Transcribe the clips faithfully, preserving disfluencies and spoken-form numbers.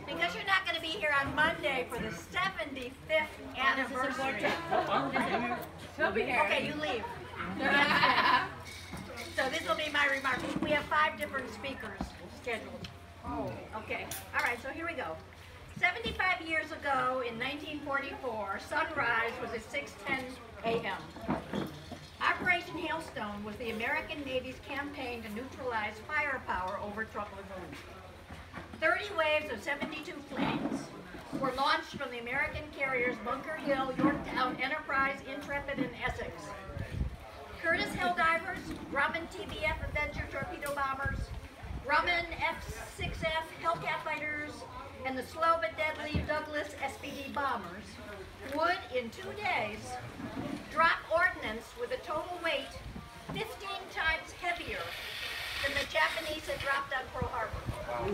Because you're not going to be here on Monday for the seventy-fifth anniversary. He'll be here. Okay, you leave. So this will be my remarks. We have five different speakers scheduled. Oh, okay. All right, so here we go. seventy-five years ago in nineteen forty-four, sunrise was at six ten a m Operation Hailstone was the American Navy's campaign to neutralize firepower over Truk Lagoon. thirty waves of seventy-two planes were launched from the American carriers Bunker Hill, Yorktown, Enterprise, Intrepid, and Essex. Curtiss Helldivers, Grumman T B F Avenger torpedo bombers, Grumman F six F Hellcat fighters, and the slow but deadly Douglas S P D bombers would, in two days, drop ordnance with a total weight fifteen times heavier than the Japanese had dropped on Pearl Harbor.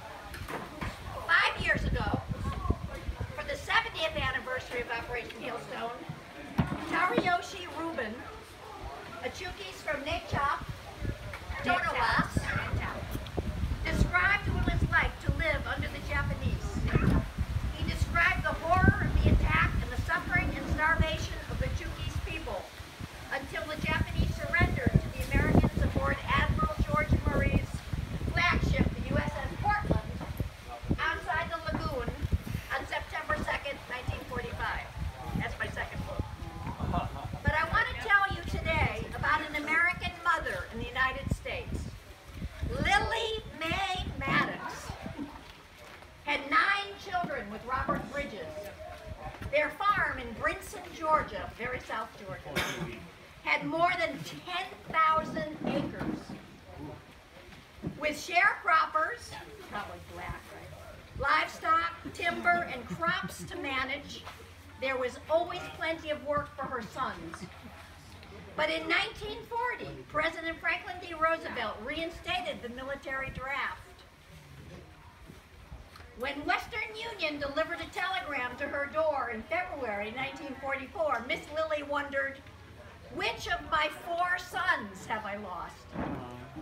Five years ago, for the seventieth anniversary of Operation Hailstone, Tarayoshi Rubin, a Chuukese from Chuuk, Tonawas, described what it was like to live under the Japanese. He described the horror of the attack and the suffering and starvation of the Chuukese people until the Japanese surrendered to the Americans aboard Admiral George Murray's flagship, the U S S Portland, outside the lagoon on September second, nineteen forty-five. That's my second book. But I want to tell you today about an American mother in the United States. Lily Mae Maddox had nine children with Robert Bridges. Their farm in Brinson, Georgia, very south Georgia, had more than ten thousand acres. With sharecroppers, probably black, right? Livestock, timber, and crops to manage, there was always plenty of work for her sons. But in nineteen forty, President Franklin D. Roosevelt reinstated the military draft. When Western Union delivered a telegram to her door in February nineteen forty-four, Miss Lily wondered, which of my four sons have I lost?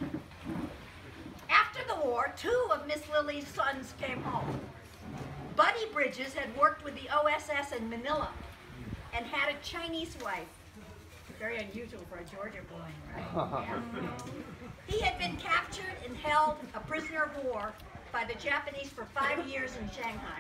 After the war, two of Miss Lily's sons came home. Buddy Bridges had worked with the O S S in Manila and had a Chinese wife. Very unusual for a Georgia boy, right? Yeah. He had been captured and held a prisoner of war by the Japanese for five years in Shanghai.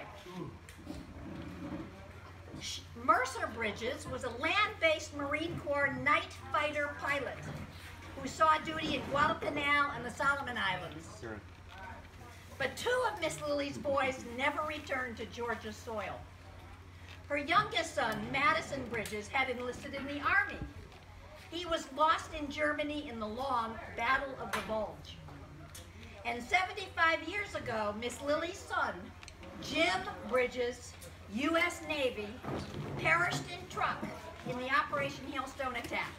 Mercer Bridges was a land-based Marine Corps night fighter pilot who saw duty in Guadalcanal and the Solomon Islands. Sure. But two of Miss Lily's boys never returned to Georgia soil. Her youngest son, Madison Bridges, had enlisted in the Army. He was lost in Germany in the long Battle of the Bulge. And seventy-five years ago, Miss Lily's son, Jim Bridges, U S Navy, perished in Truk in the Operation Hailstone attack.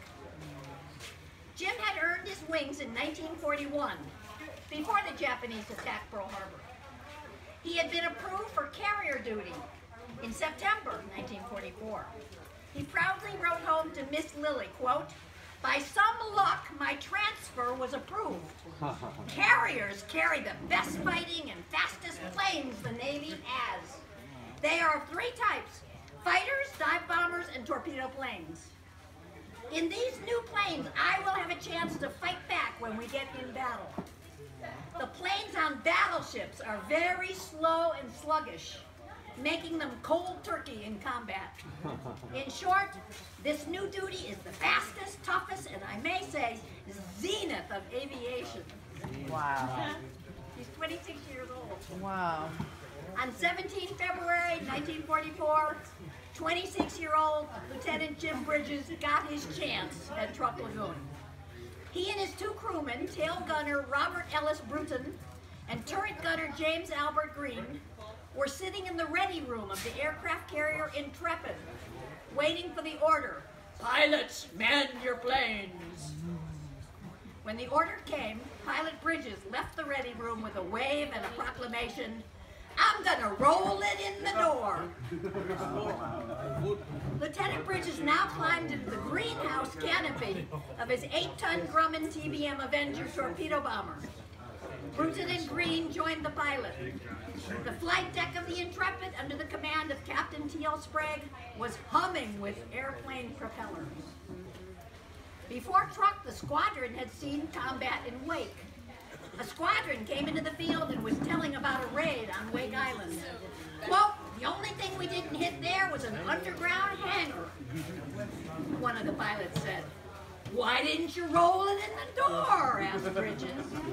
Jim had earned his wings in nineteen forty-one, before the Japanese attacked Pearl Harbor. He had been approved for carrier duty in September nineteen forty-four. He proudly wrote home to Miss Lily, quote, "By some luck, my transfer was approved. Carriers carry the best fighting and fastest planes the Navy has. They are of three types: fighters, dive bombers, and torpedo planes. In these new planes, I will have a chance to fight back when we get in battle. The planes on battleships are very slow and sluggish, making them cold turkey in combat. In short, this new duty is the fastest, toughest, and I may say, zenith of aviation." Wow. He's twenty-six years old. Wow. On the seventeenth of February nineteen forty-four, twenty-six-year-old Lieutenant Jim Bridges got his chance at Truk Lagoon. He and his two crewmen, tail gunner Robert Ellis Bruton and turret gunner James Albert Green, were sitting in the ready room of the aircraft carrier Intrepid, waiting for the order, "Pilots, man your planes." When the order came, Pilot Bridges left the ready room with a wave and a proclamation, "I'm gonna roll it in the door." Lieutenant Bridges now climbed into the greenhouse canopy of his eight-ton Grumman T B M Avenger torpedo bomber. Bruton and Green joined the pilot. The flight deck of the Intrepid, under the command of Captain T L Sprague, was humming with airplane propellers. Before Truk, the squadron had seen combat in Wake. A squadron came into the field and was telling about a raid on Wake Island. Quote, the only thing we didn't hit there was an underground hangar, one of the pilots said. Why didn't you roll it in the door? Asked Bridges.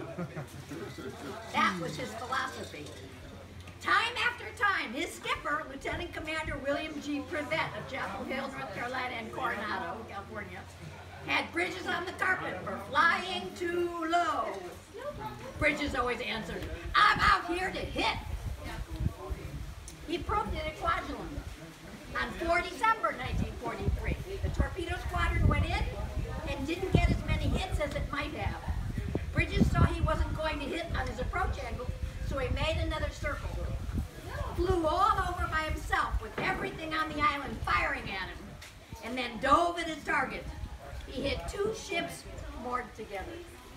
That was his philosophy. Time after time, his skipper, Lieutenant Commander William G. Privette of Chapel Hill, North Carolina, and Coronado, California, had Bridges on the carpet for flying too low. Bridges always answered, I'm out here to hit. He proved it at Kwajalein. On the fourth of December nineteen forty-three, the torpedo squadron went in and didn't get as many hits as it might have. Bridges saw he wasn't going to hit on his approach angle, so he made another circle. Flew all over by himself with everything on the island firing at him, and then dove at his target. He hit two ships moored together.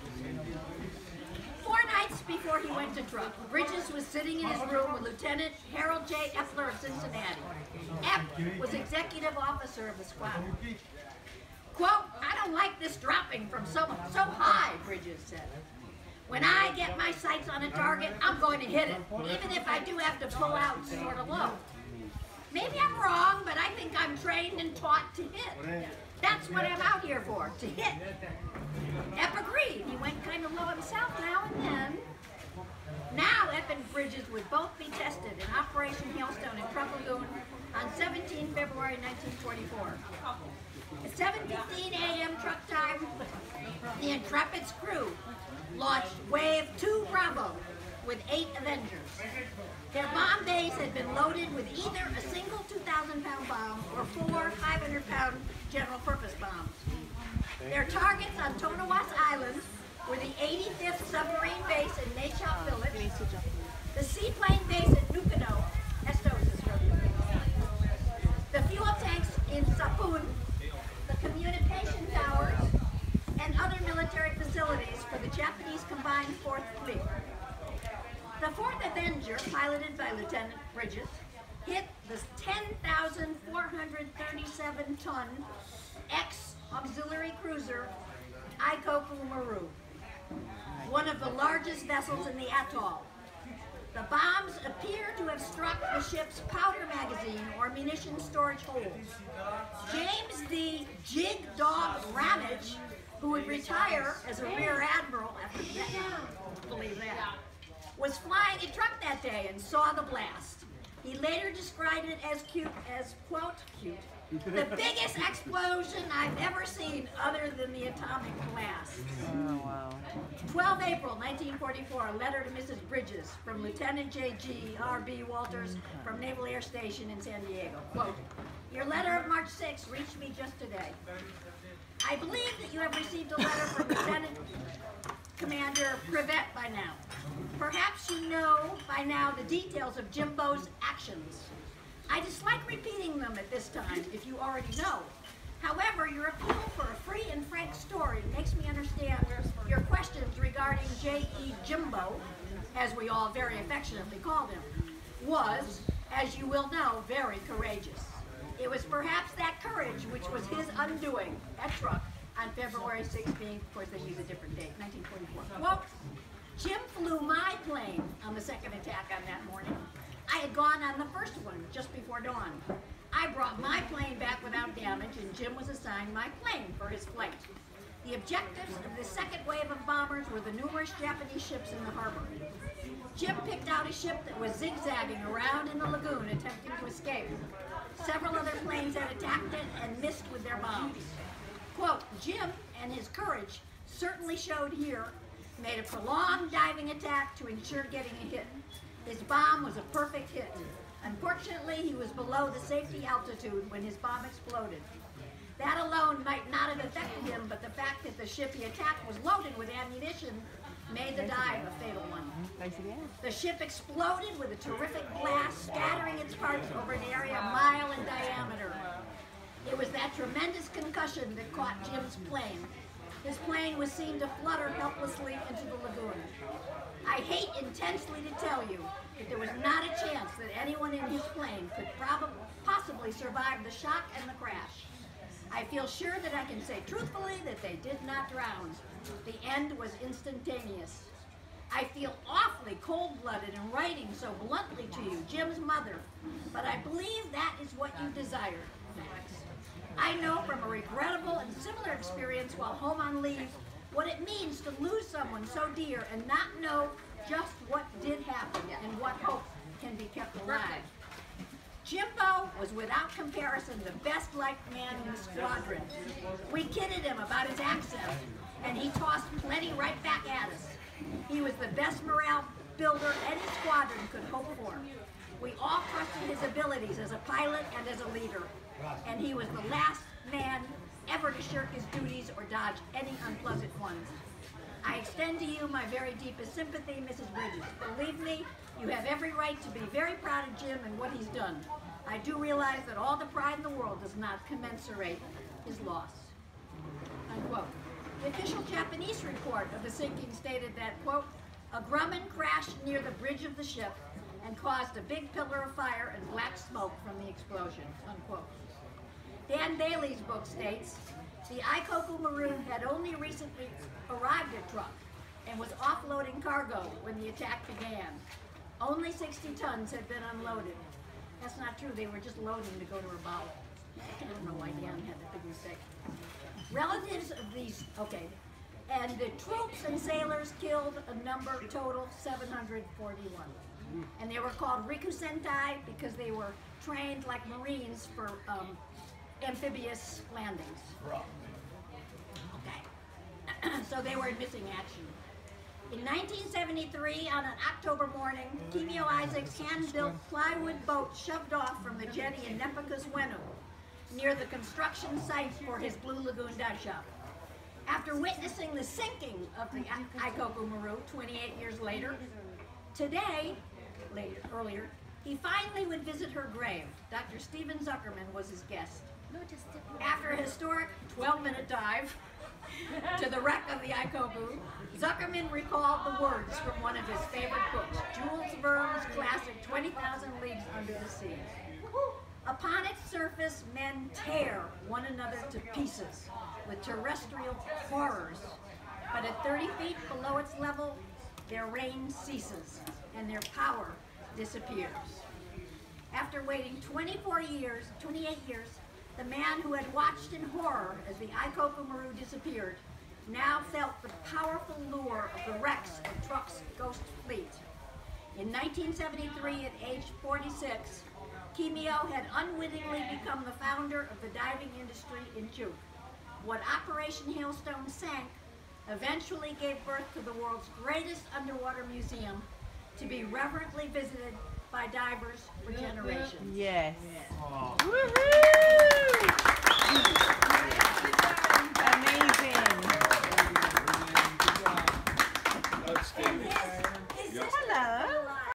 Four nights before he went to Truk, Bridges was sitting in his room with Lieutenant Harold J. Epler of Cincinnati. Ep was executive officer of the squadron. Quote, I don't like this dropping from so, so high, Bridges said. When I get my sights on a target, I'm going to hit it, even if I do have to pull out sort of low. Maybe I'm wrong, but I think I'm trained and taught to hit. That's what I'm out here for, to hit. Ep agreed. He went kind of low himself now and then. Now Ep and Bridges would both be tested in Operation Hailstone in Truk Lagoon on the seventeenth of February nineteen forty-four. At seven fifteen a m Truk time, the Intrepid's crew launched Wave two Bravo with eight Avengers. Their bomb bays had been loaded with either a single two thousand pound bomb or four five hundred pound general purpose bombs. Their targets on Tonawas Island were the eighty-fifth Submarine Base in Nachop Village, the Seaplane Base at Nucano, Estosis, the fuel tanks in Sapun, the communication towers, and other military facilities for the Japanese Combined Fourth Fleet. The fourth Avenger, piloted by Lieutenant Bridges, hit the ten thousand four hundred thirty-seven ton ex-auxiliary cruiser Ikoku Maru, one of the largest vessels in the atoll. The bombs appear to have struck the ship's powder magazine or munition storage holds. James D. Jig Dog Ramage, who would retire as a rear admiral after Vietnam, believe that, was flying a Truk that day and saw the blast. He later described it as cute, as quote, cute, the biggest explosion I've ever seen other than the atomic blast. Oh, wow. twelfth of April nineteen forty-four, a letter to Missus Bridges from Lieutenant J G R B Walters from Naval Air Station in San Diego. Quote, your letter of March sixth reached me just today. I believe that you have received a letter from Lieutenant Commander Privette by now. Perhaps you know by now the details of Jimbo's actions. I dislike repeating them at this time, if you already know. However, your appeal for a free and frank story makes me understand your questions regarding J E Jimbo, as we all very affectionately called him, was, as you will know, very courageous. It was perhaps that courage which was his undoing at Truk on February sixteenth, of course they use a different date, nineteen forty-four. Quote, Jim flew my plane on the second attack on that morning. I had gone on the first one just before dawn. I brought my plane back without damage and Jim was assigned my plane for his flight. The objectives of the second wave of bombers were the numerous Japanese ships in the harbor. Jim picked out a ship that was zigzagging around in the lagoon attempting to escape. Several other planes had attacked it and missed with their bombs. Quote, Jim and his courage certainly showed here, made a prolonged diving attack to ensure getting a hit. His bomb was a perfect hit. Unfortunately, he was below the safety altitude when his bomb exploded. That alone might not have affected him, but the fact that the ship he attacked was loaded with ammunition made the dive a fatal one. The ship exploded with a terrific blast, scattering its parts over an area a mile in diameter. It was that tremendous concussion that caught Jim's plane. His plane was seen to flutter helplessly into the lagoon. I hate intensely to tell you that there was not a chance that anyone in his plane could probably possibly survive the shock and the crash. I feel sure that I can say truthfully that they did not drown. The end was instantaneous. I feel awfully cold-blooded in writing so bluntly to you, Jim's mother, but I believe that is what you desired, Max. I know from a regrettable and similar experience while home on leave what it means to lose someone so dear and not know just what did happen and what hope can be kept alive. Jimbo was without comparison the best-liked man in the squadron. We kidded him about his accent, and he tossed plenty right back at us. He was the best morale builder any squadron could hope for. We all trusted his abilities as a pilot and as a leader, and he was the last man ever to shirk his duties or dodge any unpleasant ones. I extend to you my very deepest sympathy, Missus Bridges. Believe me, you have every right to be very proud of Jim and what he's done. I do realize that all the pride in the world does not commensurate his loss. Unquote. The official Japanese report of the sinking stated that, quote, a Grumman crashed near the bridge of the ship and caused a big pillar of fire and black smoke from the explosion, unquote. Dan Bailey's book states, the Ikoku Maroon had only recently arrived at Truk and was offloading cargo when the attack began. Only sixty tons had been unloaded. That's not true, they were just loading to go to Rabaul. I don't know why Dan had that big mistake. Relatives of these, okay, and the troops and sailors killed a number total seven hundred forty-one. And they were called Rikusentai because they were trained like Marines for um, amphibious landings. Okay, so they were in missing action. In nineteen seventy-three, on an October morning, Kimio Isaac's hand-built plywood boat shoved off from the jetty in Nepakiswenu, near the construction site for his Blue Lagoon dive shop. After witnessing the sinking of the Ikoku Maru twenty-eight years later, today, later, earlier, he finally would visit her grave. Doctor Stephen Zuckerman was his guest. After a historic twelve-minute dive to the wreck of the Ikoku, Zuckerman recalled the words from one of his favorite books, Jules Verne's classic twenty thousand Leagues Under the Sea. Upon its surface, men tear one another to pieces with terrestrial horrors, but at thirty feet below its level, their reign ceases and their power disappears. After waiting twenty-four years, twenty-eight years, the man who had watched in horror as the Ikoku Maru disappeared now felt the powerful lure of the wrecks of Truk's ghost fleet. In nineteen seventy-three, at age forty-six, Kimio had unwittingly become the founder of the diving industry in Chuuk. What Operation Hailstone sank eventually gave birth to the world's greatest underwater museum, to be reverently visited by divers for generations. Yes. Oh. Woohoo!